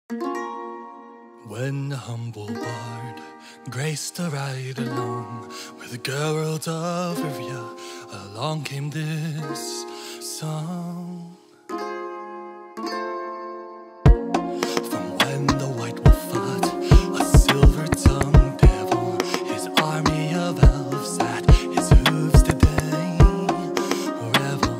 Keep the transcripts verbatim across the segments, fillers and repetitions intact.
When a humble bard graced a ride along with the girls of Rivia, along came this song. From when the white wolf fought a silver-tongued devil, his army of elves at his hooves did they revel.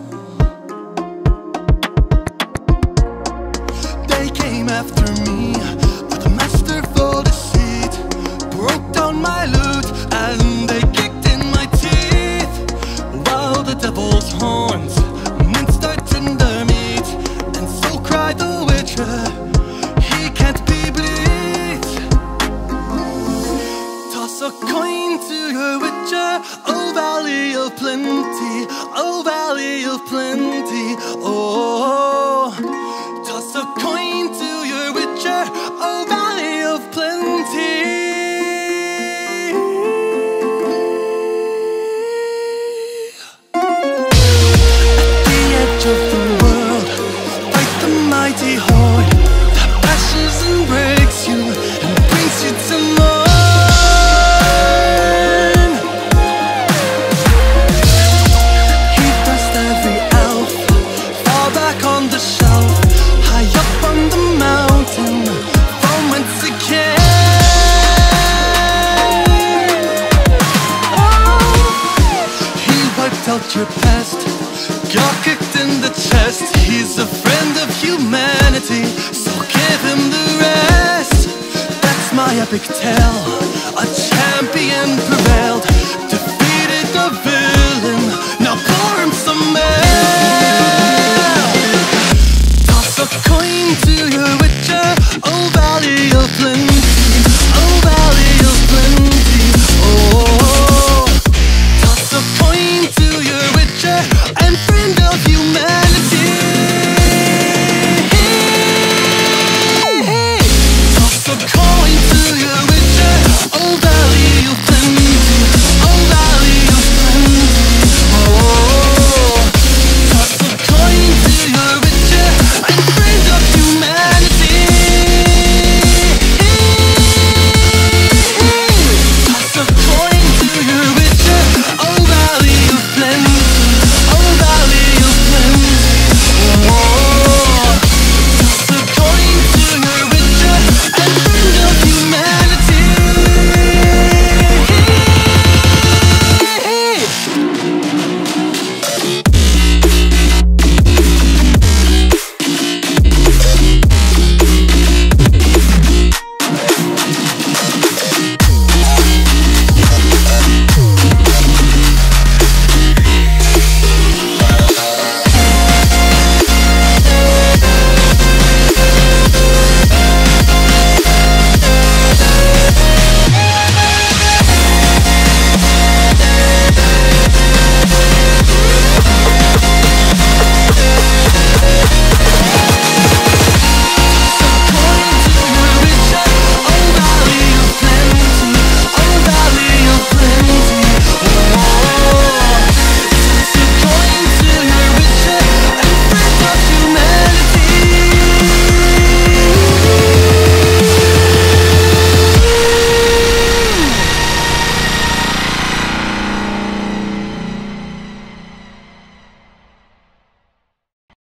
They came after me, masterful deceit, broke down my lute and they kicked in my teeth, while the devil's horns minced our tender meat, and so cried the witcher, he can't be bleed. Toss a coin to your witcher, oh valley of plenty, oh valley of plenty, oh. Toss a coin to your witcher, oh valley of plenty. At the edge of the world, fight the mighty horde that bashes and breaks you and brings you to mourn. He pressed every elf far back on the shelf, high up on the mountain, from whence it came. Oh, he wiped out your past, got kicked in the chest. He's a friend of humanity, so give him the rest. That's my epic tale, a champion.